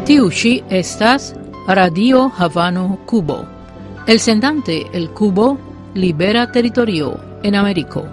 Tiu ci estas Radio Havano Cubo. El sendante el Cubo libera territorio en Américo.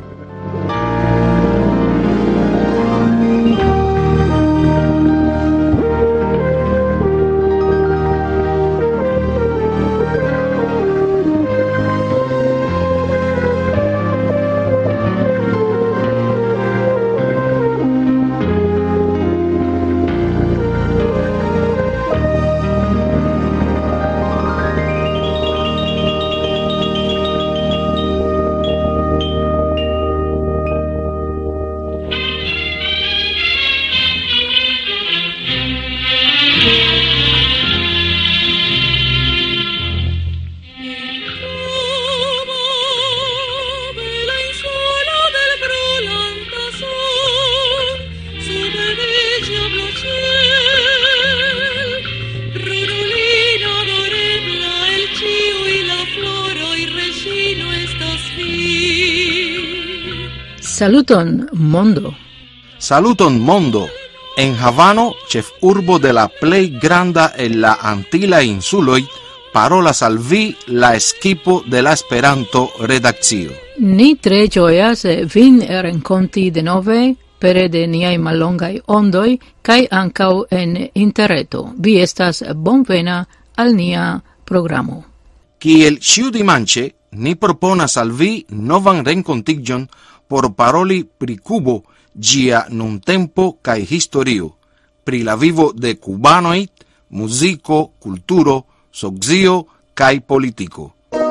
Saluton mondo. Saluton mondo. En Havano, ĉefurbo de la plej granda el la Antila insuloj, parolas al vi la eskipo de la Esperanto redakcio. Ni tre ĝojas vin renkonti denove pere de niaj mallongaj ondoj kaj ankaŭ en interreto. Vi estas bonvena al nia programo. Kiel ĉiudimanĉe, ni proponas al vi novan renkontiĝon por paroli pri Cubo, ĝia nuntempo kaj historio, pri la vivo de kubanoj, muziko, kulturo, socio kaj politiko.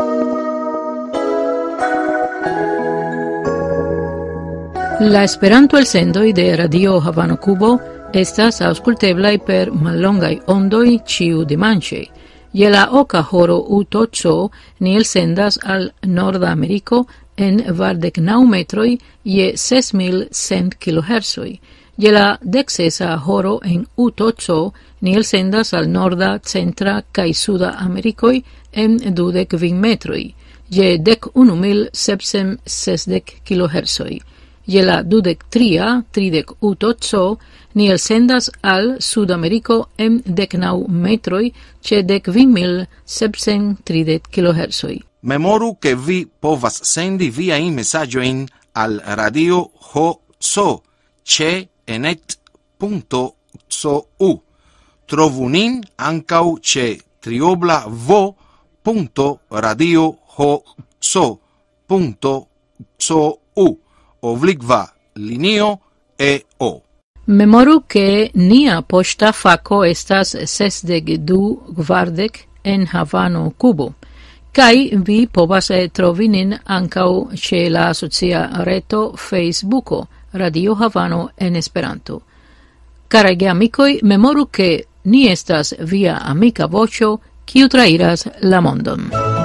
La Esperanto-elsendoj de Radio Havano Cubo estas aŭskulteblaj per mallongaj ondoj ĉiudimanĉe. Je la oka horo UTC ni elsendas al Norda Ameriko en 29 metroj je 6100 kHz. Je la 16 horo en UTC ni elsendas al Norda, Centra kaj Suda Amerikoj en 25 metroj je 11760 kHz. Je la 23 30 UTC ni elsendas al Sudameriko en 19 metroj ĉe 19730 kHz. Memoru ke vi povas sendi viajn mesaĝojn al Radio HC ĉe enet.cu. Trovu nin ankaŭ ĉe www.radiohc.cu/linio-EO. Memoru ke nia poŝta fako estas 6240 en Havano Cubo. Kai vi povas trovi nin ankaŭ ĉe la socia reto Facebooko Radio Havano en Esperanto. Karaj geamikoj, memoru ke ni estas via amika voĉo, kiu trairas la mondon.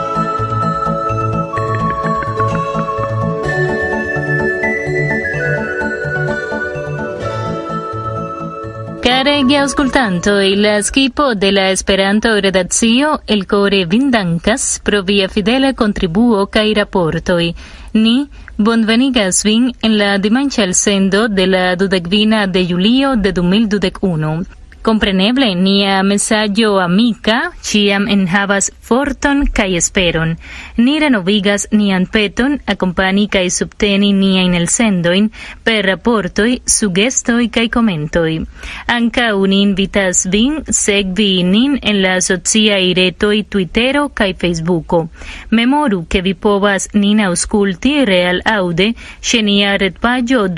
Caregi ascoltantoi, la skipo de la Esperanto redakcio el core vindankas pro via fidela contribuo kaj raportoj. Ni bonvenigas vin en la dimanĉa elsendo de la 20 de julio de 2021. Compreneble, nia mesaĝo amika ĉiam enhavas forton kaj esperon. Ni renovigas nian peton akompani kaj subteni niajn elsendojn per raportoj, sugestoj kaj komentoj. Ankaŭ ni invitas vin sekvi nin en la sociaj retoj Twittero kaj Facebooko. Memoru ke vi povas nin aŭskulti realaŭde ĉe nia retpaĝo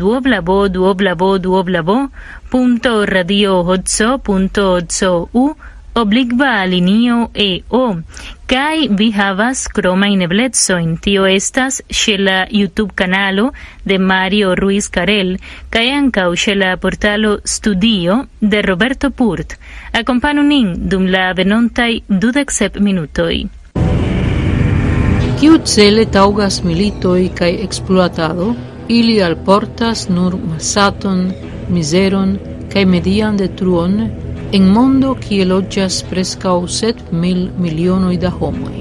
www.radiohc.cu/linio-EO. Kai vi havas kromajn eblecojn, tio estas ĉe la YouTube kanalo de Mario Ruiz Carel kaj ankaŭ ĉe la portalo Studio de Roberto Purt. Akompanu nin dum la venontaj 27 minutoj. Kiucele taŭgas militoj kaj ekspluatado, ili alportas nur malsaton, mizeron kaj median detruon en mondo kie loĝas preskaŭ 7,000 milionoj da homoj.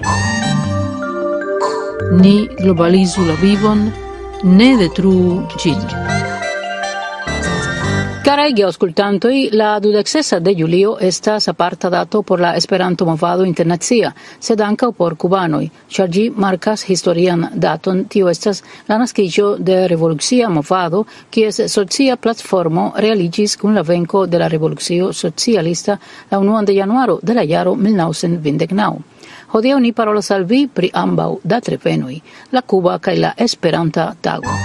Ni globalizu la vivon, ne detruu ĝin. Caraj geaŭskultantoj, la 26 de julio estas aparta dato por la Esperanto-movado internacia, sed ankaŭ por kubanoj, ĉar ĝi markas historian daton. Tio estas la naskiĝo de revolucia movado, kies socia platformo realiĝis kun la venko de la revolucio socialista la 1 de januaro de la jaro 1929. Hodiaŭ ni parolas al vi pri ambaŭ datrevenoj, la kuba kaj la Esperanta tago.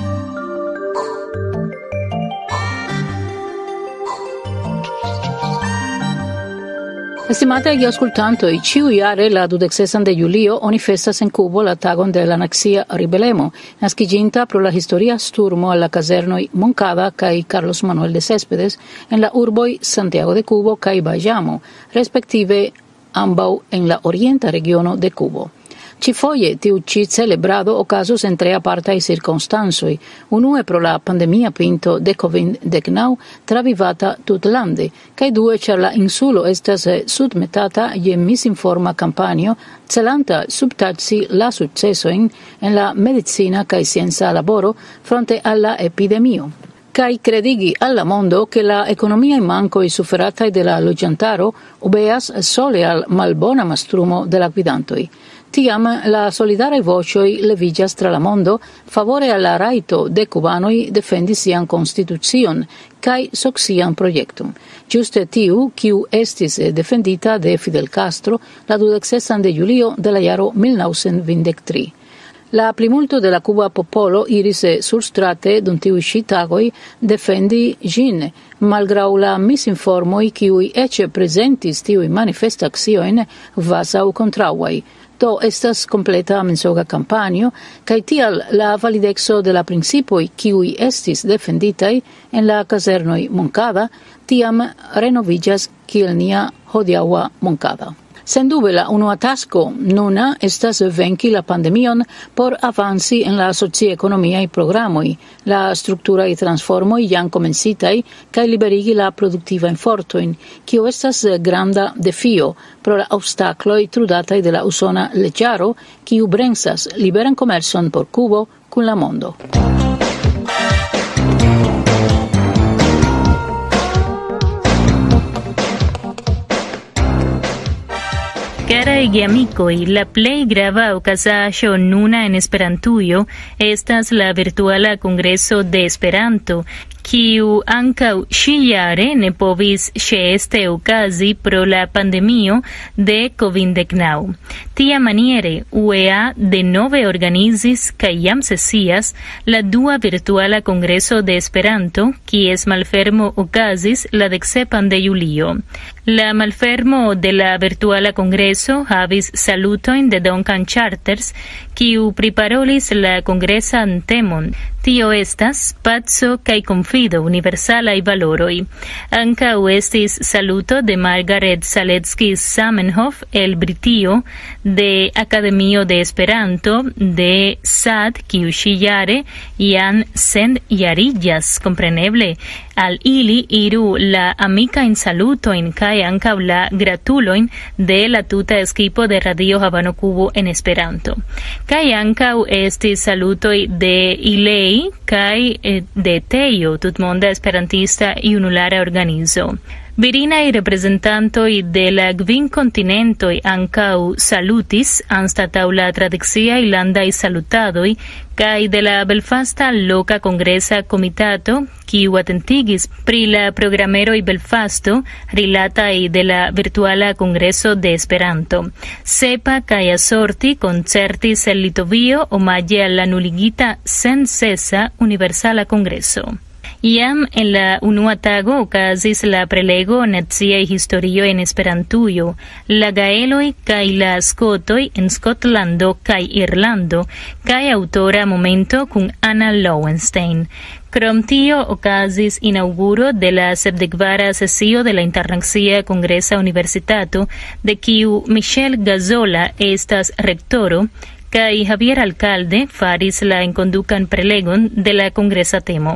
Estimataj geaŭskultantoj, ĉiujare la 26 de julio oni festas en Kubo la tagon de la nacia ribelemo, naskiĝinta pro la historia sturmo al la kazernoj Moncada kaj Carlos Manuel de Céspedes en la urboj Santiago de Cubo kaj Bayamo, respektive ambaŭ en la orienta regiono de Kubo. Ĉifoje tiu ĉi celebrado okazos en tre apartaj cirkonstancoj, unue pro la pandemia pinto de COVID-19 travivata tutlande, kaj due ĉar la insulo estas submetata je misinforma kampanjo celanta subtaci la sukcesojn en la medicina kaj scienca laboro fronte al la epidemio. Kaj credigi al la mondo che la economia mancoi suferataj de la loĝantaro obeas sole al malbona mastrumo de la gvidantoj. Tiam la solidaraj voĉoj leviĝas tra la mondo favore al la rajto de kubanoj defendi sian konstitucion kaj socian projekton. Ĝuste tiu, kiu estis defendita de Fidel Castro la 26 de julio de la jaro 1923. La plimulto de la cuba popolo iris surstrate dum tiuj ĉi tagoj defendi ĝin, malgraŭ la misinformoj, kiuj eĉ prezentis tiuj manifestakciojn kvazaŭ kontraŭaj. Do estas kompleta mensoga kampanjo, kaj tial la valideco de la principoj, kiuj estis defenditaj en la kazernoj Moncada, tiam renoviĝas kiel nia hodiaŭa Moncada. Sendube la unua tasko nuna estas venki la pandemion por avanci en la socioekonomiaj programoj, la strukturaj transformoj jam komencitaj kaj liberigi la produktivajn fortojn, kio estas granda defio pro la obstakloj trudataj de la usona leĝaro, kiu bremsas liberan komercon por Kubo kun la mondo. Caraj geamikoj, la plej grava okazaĵo nuna en Esperantujo estas la virtuala kongreso de Esperanto, kiu ankaŭ ĉi-jare ne povis ĉeeste okazi pro la pandemio de COVID-19. Tiamaniere UEA denove organizis kaj jam sesias la dua virtuala kongreso de Esperanto, kies malfermo okazis la 17 de julio. La malfermo de la virtuala kongreso havis salutojn de Duncan Charters, kiu priparolis la kongresan temon. Tio estas paco kaj konfido universalaj valoroj. Ankaŭ estis saluto de Margaret Zaleski-Zamenhof el Britio, de Akademio de Esperanto, de SAD, kiu ĉi-jare jam centjariĝas, kompreneble. Al ili iru la amikajn salutojn kaj ankaŭ la gratulojn de la tuta ekipo de Radio Havano Kubo en Esperanto. Kaj ankaŭ estis salutoj de ILEI kaj de TEIO, tutmonda esperantista junulara organizo. Virinaj reprezentantoj de la kvin kontinentoj ankaŭ salutis anstataŭ la tradiciaj landaj salutadoj kaj de la belfasta loka kongresa komitato, kiu atentigis pri la programeroj Belfasto rilataj de la virtuala kongreso de Esperanto. Sepa kaj Asorti koncertis en Litovio omaĝe al la nuligita sencesa universala kongreso. Iam en la unua tago okazis la prelego Naciaj historio en Esperantujo, la gaeloj kaj la skotoj en Skotlando kaj Irlando, kaj aŭtora momento kun Anna Lowenstein. Krom tio okazis inaŭguro de la 70ª sesio de la Internacia Kongresa Universitato, de kiu Michel Gazola estas rektoro, kaj Javier Alcalde faris la enkondukan prelegon de la kongresa temo.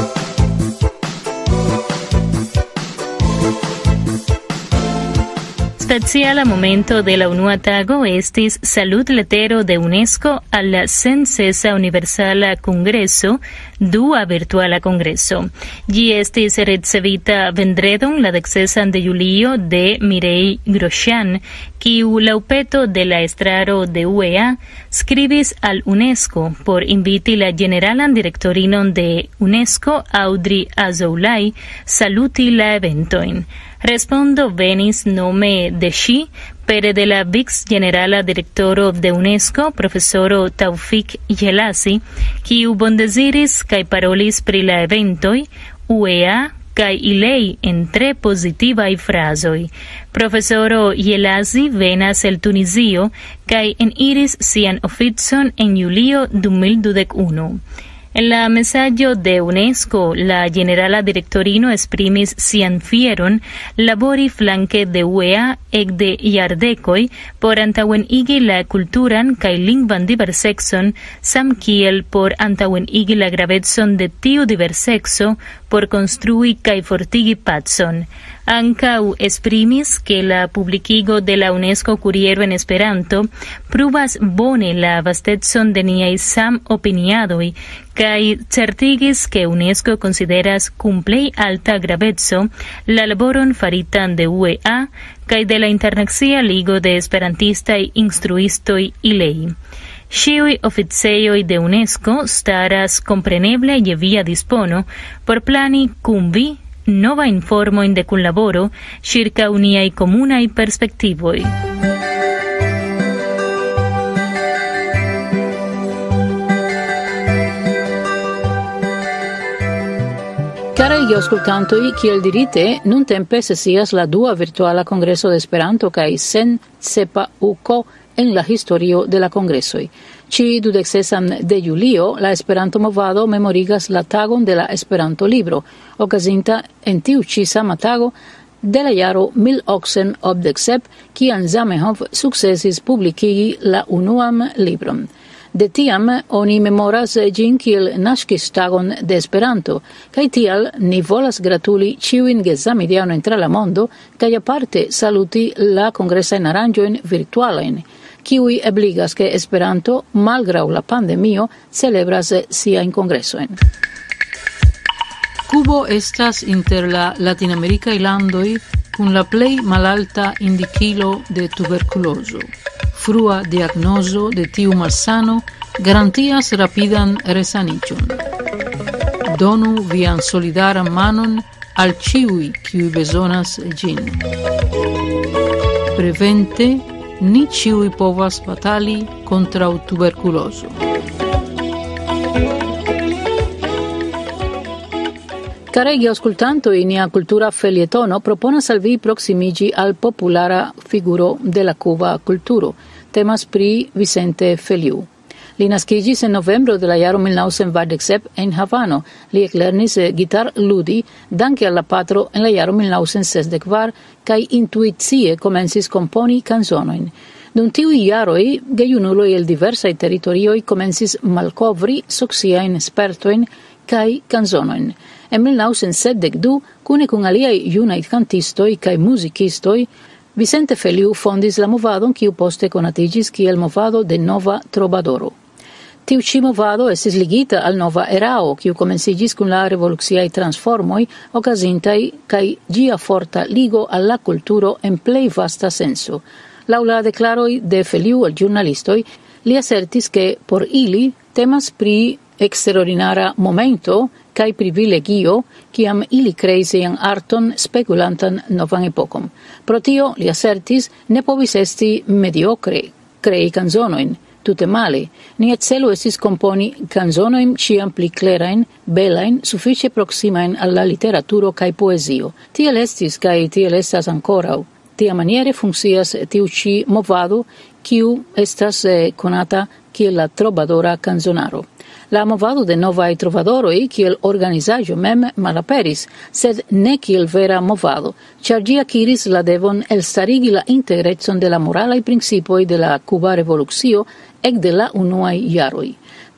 Speciala momento de la unua tago estis saludletero de UNESCO al la sencesa universala kongreso dua virtuala congresso. Gi estis ricevita vendredon la 16 de julio de Mireille Grosjean, kiu laŭpeto de la estraro de UEA skribis al UNESCO por inviti la generalan direktorinon de UNESCO, Audrey Azoulay, saluti la eventojn. Respondo venis nome de ŝi pere de la vic generala direktoro de UNESCO, profesoro Taufik Jelassi, kiu bondeziris kaj parolis pri la eventoj, UEA kaj ilei en tre pozitivaj frazoj. Profesoro Jelassi venas el Tunizio kaj eniris sian oficon en julio 2021. En la mesaĝo de UNESCO, la generala direktorino esprimis sian fieron labori flanke de UEA ekde jardekoj por antaŭenigi la kulturan kaj lingvan diversekson, samkiel por antaŭenigi la gravecon de tiu diversekso por konstrui kaj fortigi pacon. Ankaŭ esprimis ke la publikigo de la UNESCO kuriero en Esperanto pruvas bone la vastecon de niaj samopiniadoj kaj certigis ke UNESCO konsideras kun plej alta graveco la laboron faritan de UEA kaj de la Internacia Ligo de Esperantistaj Instruistoj ILEI. Ĉiuj oficejoj de UNESCO staras kompreneble je via dispono por plani kun vi nova informojn de kunlaboro ĉirkaŭ niaj komunaj perspektivoj. Caraj geaŭskultantoj, kiel dirite, nuntempe sesias la dua virtuala kongreso de Esperanto kaj 100 uko en la historio de la kongresoj. Ĉi 26 de julio la Esperanto-movado memorigas la tagon de la Esperanto-libro, okazinta en tiu ĉi sama tago de la jaro 1887, kiam Zamenhof sukcesis publikigi la unuan libron. De tiam oni memoras ĝin kiel naskistagon de Esperanto, kaj tial ni volas gratuli ĉiujn gezamideanojn tra la mondo kaj aparte saluti la kongresajn aranĝojn virtualajn, kiuj ebligas ke Esperanto, malgraŭ la pandemio, celebras siajn kongresojn. Kubo estas inter la latinamerikaj landoj kun la plej malalta indikilo de tuberkulozo. Frua diagnozo de tiu malsano garantias rapidan resaniĝon. Donu vian solidaran manon al ĉiuj, kiuj bezonas ĝin. Prevente ni ĉiuj povas batali kontraŭ tuberkulozo. Caraj geaŭskultantoj, nia kultura felietono proponas al vi proksimiĝi al populara figuro de la kuba kulturo. Temas pri Vicente Feliu. Li naskiĝis en novembro de la jaro 1927 en Havano. Li eklernis gitar-ludi danke al la patro en la jaro 1964 kaj intuicie komencis komponi kanzonojn. Dum tiuj jaroj gejunuloj el diversaj teritorioj komencis malkovri sociajn spertojn kaj kanzonojn. En 1972, kune kun aliaj junaj kantistoj kaj muzikistoj, Vicente Feliu fondis la movadon kiu poste konatiĝis kiel movado de Nova Trovadoro. Tiu ĉi movado estis ligita al nova erao, kiu komenciĝis kun la revoluciaj transformoj okazintaj kaj ĝia forta ligo al la kulturo en plej vasta senso. Laŭ la deklaroj de Feliu al ĵurnalistoj, li asertis ke por ili temas pri eksterordinara momento kaj privilegio, kiam ili kreis sian arton spekulantan novan epokon. Pro tio, li asertis, ne povis esti mediokre krei kanzonojn, tute male. Nia celo estis komponi kanzonojn ĉiam pli klerajn, belajn, sufiĉe proksimajn al la literaturo kaj poezio. Tiel estis kaj tiel estas ankoraŭ. Tiamaniere funkcias tiu ĉi movado, kiu estas konata kiel la trovadora kanzonaro. La movado de novaj trovadoroj kiel organizaĵo mem malaperis, sed ne kiel vera movado, ĉar ĝi akiris la devon elstarigi la integrecon de la moralaj principoj de la kuba revolucio ekde la unuaj jaroj.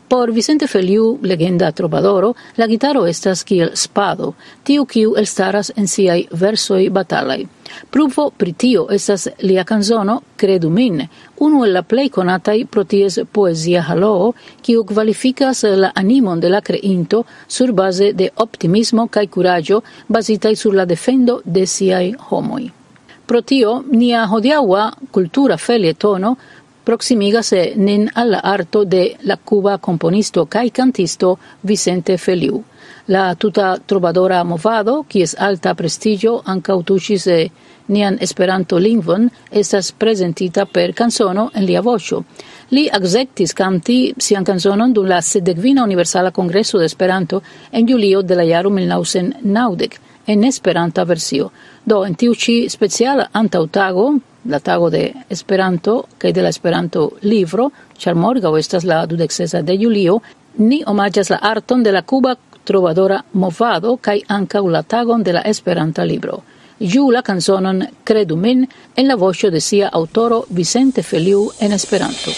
Por Vicente Feliu, legenda trovadoro, la gitaro estas kiel spado, tiu kiu elstaras en siaj versoj batalaj. Pruvo pri tio estas lia canzono Credu min, unu el la plej konataj pro ties poezia haloo, kiu kvalifikas la animon de la creinto surbaze de optimismo kaj kuraĝo bazitaj sur la defendo de siaj homoj. Pro tio, nia hodiaŭa kultura felietono proximigas nin al la arto de la cuba componisto kaj cantisto Vicente Feliu. La tuta trovadora movado, kies alta prestigio ankaŭ tuŝis nian Esperanto-lingvon, estas prezentita per canzono en lia voĉo. Li akceptis kanti sian canzonon dum la 70. Universala Kongreso de Esperanto en julio de la jaro 1990 en esperanta versio. Do en tiu ĉi speciala antaŭtago, la tago de Esperanto kaj de la Esperanto libro, ĉar morgaŭ estas la 26 de julio, ni omaĝas la arton de la cuba trovadora movado kaj ankaŭ la tagon de la Esperanta libro. Ĝuu la canzonon Credu min en la voĉo de sia aŭtoro Vicente Feliu en Esperanto.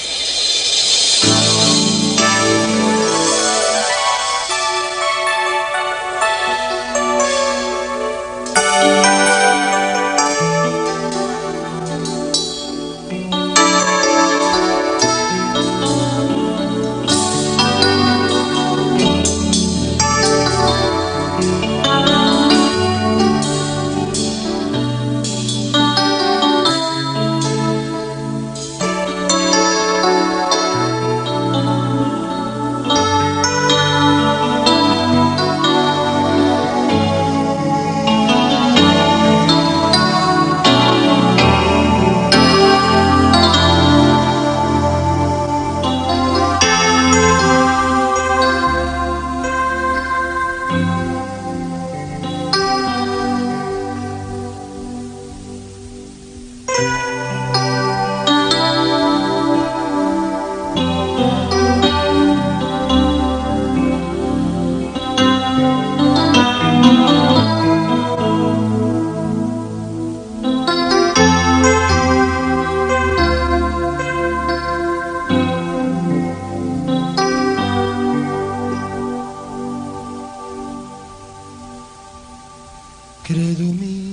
Credu mi,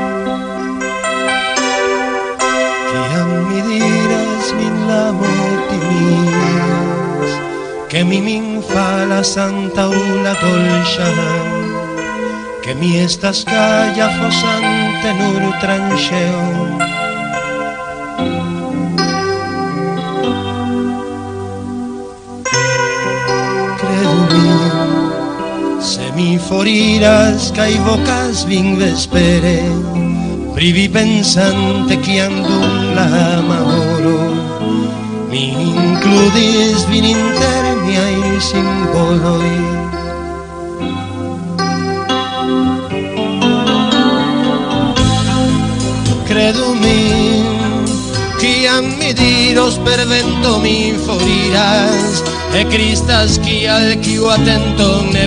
kiam mi diras min la motimis, que mi min falas antaŭ la dolĉa, que mi estas gaja fosante nur tranĉeon. Credu mi, se mi foriras kaj vokas vin vespere, pri vi pensante kiam dum la ama horo mi inkludis vin inter miaj simboloj. Credu min, kiam mi diros per vento mi foriras, ekristas kial kiu atenton ne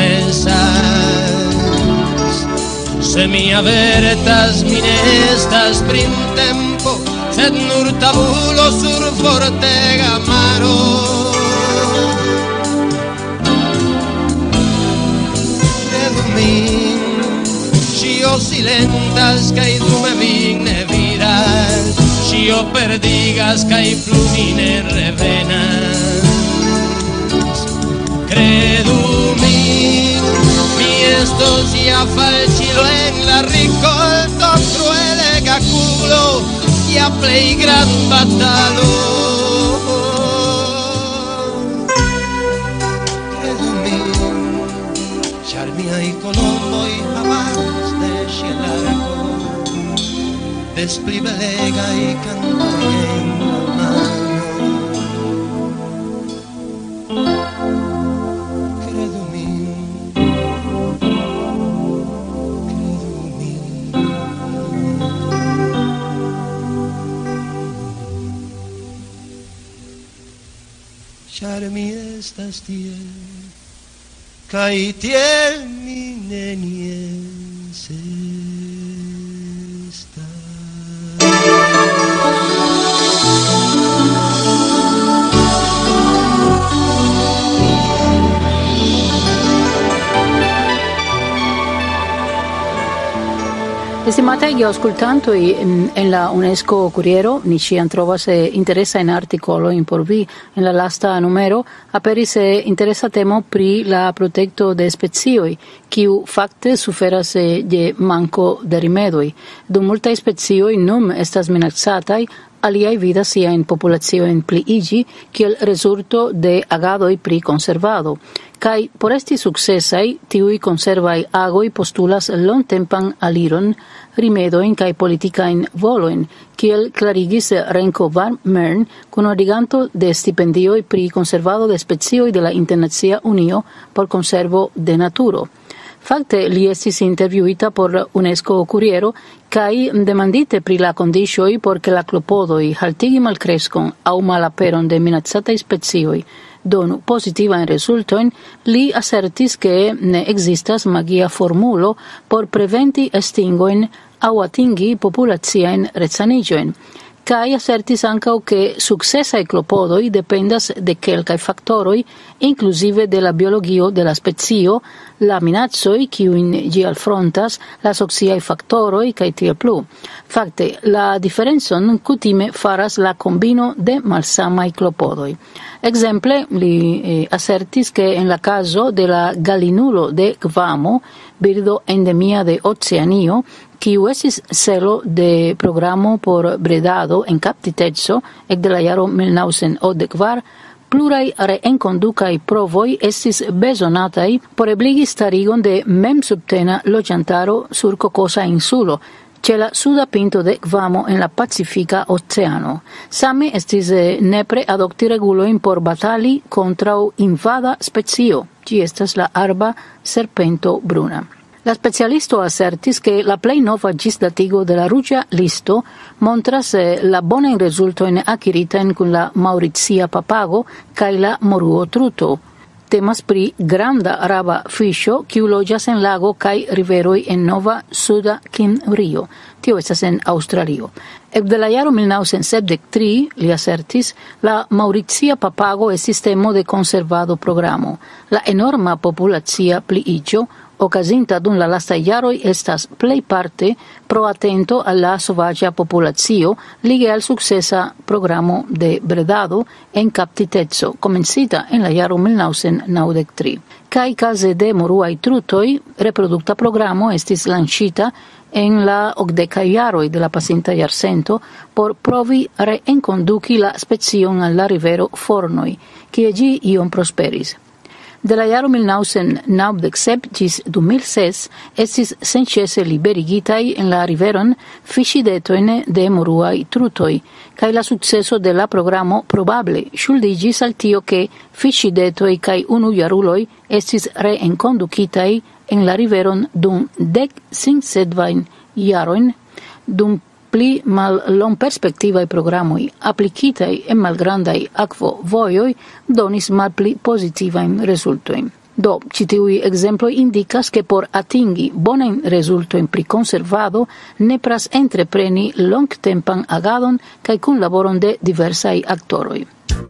permesas. Se mi avertas, mi ne estas printempo, sed nur tabulo sur fortega maro. Credu min, ĉio silentas kaj dume vin ne vidas, ĉio perdigas kaj plu mi ne revenas. Credu min, mi estos ja falĉilo en la rikolto, kruelega kuglo, ja plej gran batalo. Credu min, ĉar miaj kolomboj havas de ŝilargo, des pli belegaj kantoj en la mano. Ĉar mi estas tiel, kaj tiel mi nenies estas. Estimatei ascoltanti, en la UNESCO Curiero, ni ci trovas interessa in articolo in porvi en la lasta numero, aperis interessa temo pri la protecto de specioi, kiu fakte suferas je manco de rimedoi. Dum multaj specioi num estas minacataj, aliaj vidas siajn populaciojn pliigi kiel rezulto de agadoj pri konservado. Kaj por esti sukcesaj, tiuj konservaj agoj postulas longtempan aliron, rimedojn kaj politikajn volojn, kiel klarigis Renko van Mern, kunoriganto de stipendioj pri konservado de specioj de la Internacia Unio por Konservo de Naturo. Fakte li estis intervjuita por UNESCO Curiero kaj demandite pri la kondiĉoj por ke la klopodoj haltigi malkreskon aŭ malaperon de minacataj specioj donu pozitivajn rezultojn, li asertis ke ne ekzistas magia formulo por preventi estingojn aŭ atingi populaciajn resaniĝojn. Kaj asertis ankaŭ ke sukcesaj klopodoj dependas de kelkaj faktoroj, inkluzive de la biologio de la specio, la minacoj kiujn ĝi alfrontas, la sociaj faktoroj kaj tiel plu. Fakte, la diferencon kutime faras la kombino de malsamaj klopodoj. Ekzemple, li asertis ke en la caso de la galinulo de Gvamo, birdo endemia de Oceanio, kiu estis celo de programo por bredado en kaptiteco ekde la jaro 1984, pluraj reenkondukaj provoj estis bezonataj por ebligi starigon de memsubtena loĝantaro sur Kokosa insulo, ĉe la suda pinto de Gvamo en la Pacifika Oceano. Same estis nepre adopti regulojn por batali kontraŭ invada specio, ĝi estas la arba serpento bruna. La specialisto asertis ke la plej nova ĝisdatigo de la ruĝa listo montras la bonajn rezultojn akiritajn kun la maŭricia papago kaj la moruo truto. Temas pri granda raba fiŝo kiu loĝas en lago kaj riveroj en Nova Suda Kimrio. Tio estas en Aŭstralio. Ekde la jaro 1973, li asertis, la maŭricia papago estis temo de konservado programo. La enorma populacia pliiĝo okazinta dum la lastaj jaroj estas plejparte pro atento al la sovaĝa populacio lige al sukcesa programo de bredado en kaptiteco, komencita en la jaro 1993. Kaj kaze de moruaj trutoj, reprodukta programo estis lanĉita en la okdekaj jaroj de la pasinta jarcento por provi reenkonduki la specion al la rivero Fornoj, kie ĝi iom prosperis. De la jaro 1997 ĝis 2006 estis senĉese liberigitaj en la riveron fiŝidetojn de moruaj trutoj, kaj la sukceso de la programo probable ŝuldiĝis al tio ke fiŝidetoj kaj unujaruloj estis reenkondukitaj en la riveron dum 10 sinsekvajn jarojn, dum pli mallongperspektivaj programoj aplikitaj en malgrandaj akvovojoj donis malpli pozitivajn rezultojn. Do, ĉi tiuj ekzemploj indikas ke por atingi bonajn rezultojn pri konservado nepras entrepreni longtempan agadon kaj kunlaboron de diversaj aktoroj.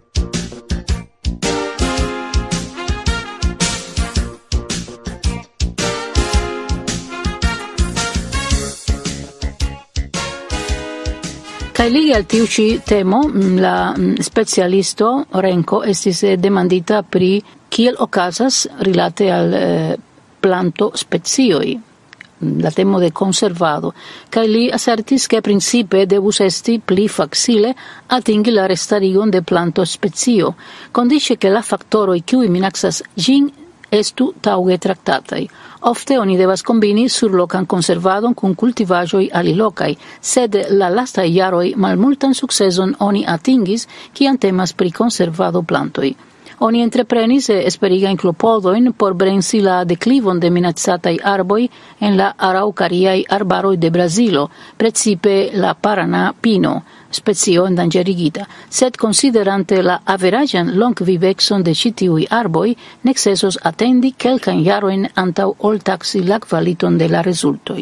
Kaj lige al tiu ĉi temo, la specialisto Renko estis demandita pri kiel okazas rilate al plantospecioj, la temo de konservado, kaj li asertis ke principe devus esti pli facile atingi la restarigon de plantospecio, kondiĉe ke la faktoroj kiuj minacas ĝin estu taŭge traktataj. Ofte oni devas kombini surlokan konservadon kun kultivaĵoj alilokaj, sed la lastaj jaroj malmultan sukceson oni atingis, kiam temas pri konservado plantoj. Oni entreprenis esperigajn klopodojn por bremsi la deklivon de minacataj arboj en la araŭkariaj arbaroj de Brazilo, precipe la Paraná pino, specio endanĝerigita, sed konsiderante la averaĝan longvivecon de ĉi tiuj arboj, necesos atendi kelkajn jarojn antaŭ ol taksi la kvaliton de la rezultoj.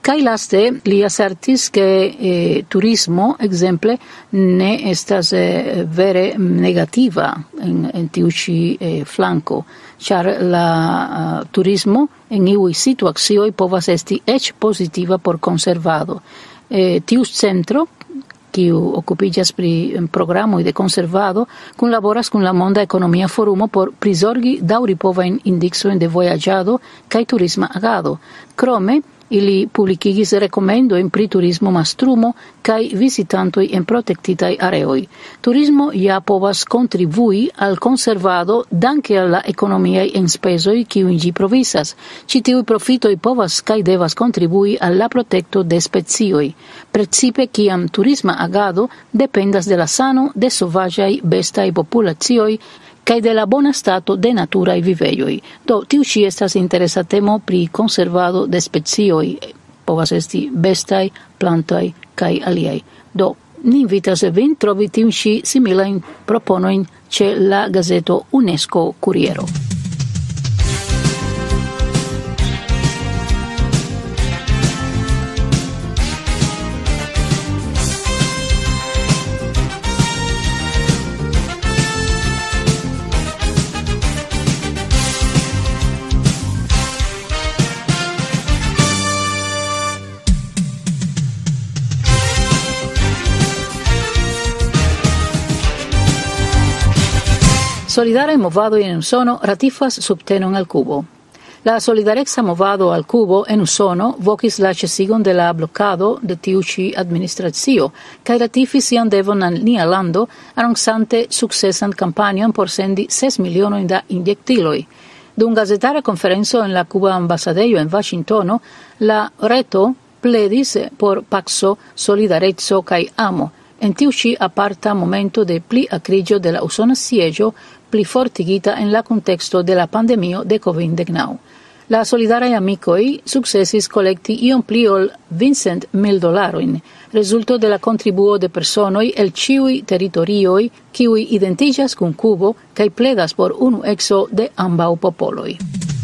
Kaj laste li assertis ke turismo, ekzemple, ne estas vere negativa en tiu ĉi flanko, ĉar la turismo en iuj situacioj povas esti eĉ pozitiva por konservado. Tiu centro, kiu okupiĝas pri programoj de konservado, kunlaboras kun la Monda Ekonomia Forumo por prizorgi daŭripovajn indeksojn de vojaĝado kaj turisma agado. Krome, ili publikigis rekomendojn pri turismo mastrumo kaj vizitantoj en protektitaj areoj. Turismo ja povas kontribui al konservado danke al la ekonomiaj enspezoj kiujn ĝi provizas. Ĉi tiuj profitoj povas kaj devas kontribui al la protekto de specioj, precipe kiam turisma agado dependas de la sano de sovaĝaj bestaj populacioj kaj de la bona stato de naturaj vivejoj. Do, tiu ĉi estas interesa temo pri konservado de specioj, povas esti bestaj, plantaj kaj aliaj. Do, ni invitas vin trovi tiun ĉi similajn proponojn ĉe la gazeto UNESCO Kuriero. Solidare movado en Usono ratifas subtenon al Kubo. La solidarexa movado al Kubo en Usono vokis la ĉesigon de la blokado de tiu ĉi administracio kaj ratifis sian devon al nia lando, anoncante sukcesan kampanjon por sendi 6 milionojn da injektiloj. Dum gazetara konferenco en la Kuba ambasadejo en Vaŝingtono, la reto pledis por paco, solidareco kaj amo. En tiu ĉi aparta momento de pli akriĝo de la usona sieĝo, pli fortigita en la contexto de la pandemio de COVID-19. La solidaraj amikoj sukcesis kolekti iom pli ol $20,000, rezulto de la kontribuo de personoj el ĉiuj teritorioj, kiuj identiĝas kun Kubo kaj pledas por unueco de ambaŭ popoloj.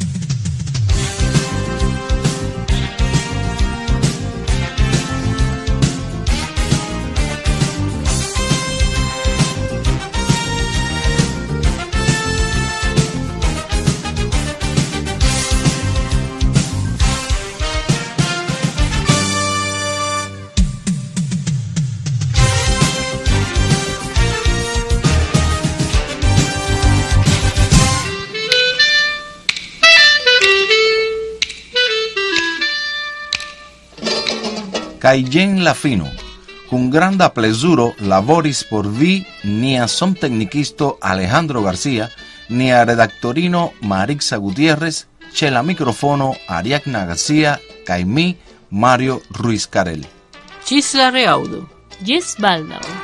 Kaj jen la fino. Kun granda plezuro laboris por vi nia somteknikisto Alejandro García, nia redaktorino Marixa Gutiérrez, ĉe la mikrofono Ariadna García kaj mi, Mario Ruiz Carel. Ĝis la reaŭdo. Ĝis baldaŭ.